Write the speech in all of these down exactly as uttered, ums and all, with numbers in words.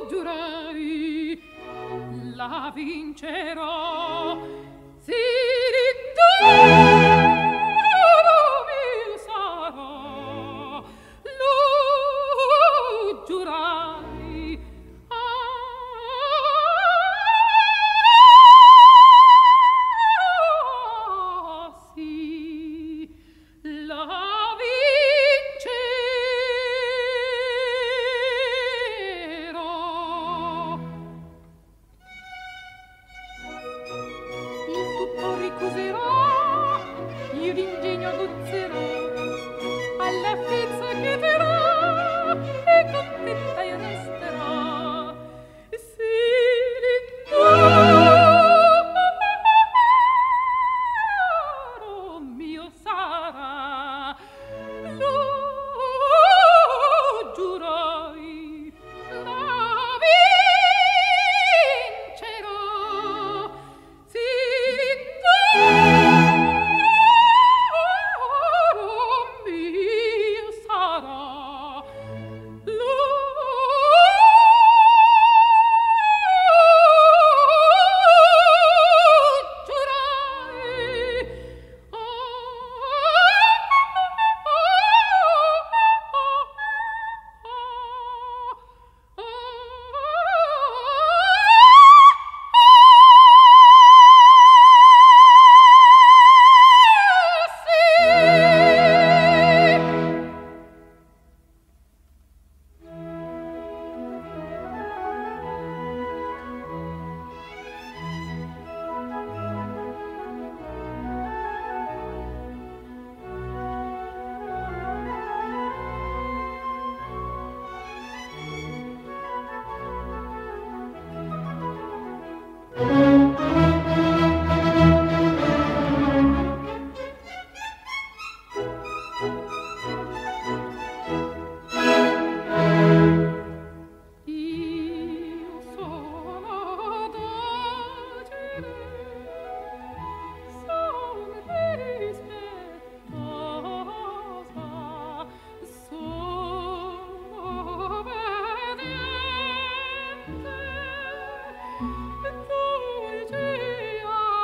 giurai, la vincerò. Sì, d'oro mio sarà, lo giurai. Ah, sì, la vincerò. Il tutto ricuserò, io l'ingegno aguzzerò, alla fezza chiederò e contenta io resterò. Sì, l'indoro mio sarà, lo giurai, la vincerò. Sì, l'indoro mio sarà, lo giurai. Io sono docile, son rispettosa, sono obbediente, dolce e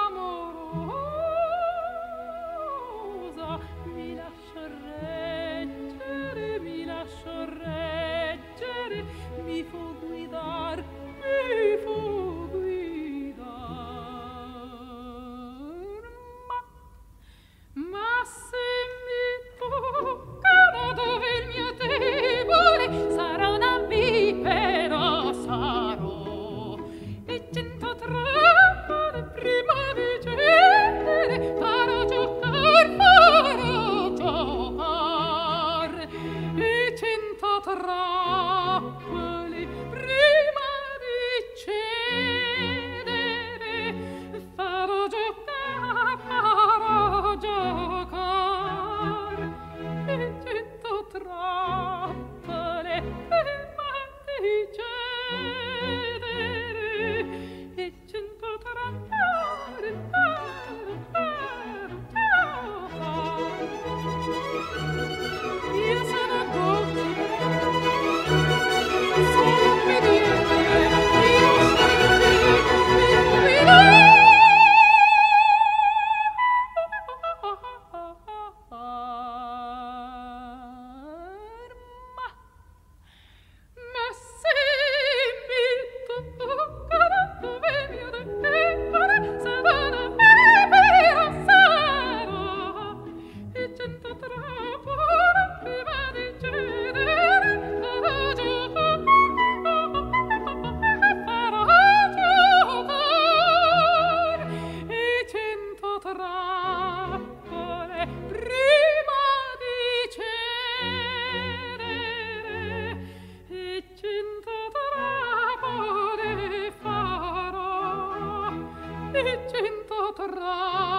amorosa, mi lascio reggere, mi lascio reggere, mi fo guidar, mi fo guidar. Ma, ma se mi toccano dove il mio debole sarà una vipera, sarò, e cento trappole prima di cedere farò giocar, farò giocar, e cento trappole prima di cedere farò giocare, farò giocare, e cento trappole prima di cedere, e cento trappole farò giocare. Io sono docile, sono obbediente, mi lascio reggere, mi fo guidar. Ma, ma se mi toccano dove il mio debole sarà una vipera, sarò, e cento trappole prima di cedere farò giocare, farò giocare, e cento trappole prima di cedere, e cento trappole farò, e cento trappole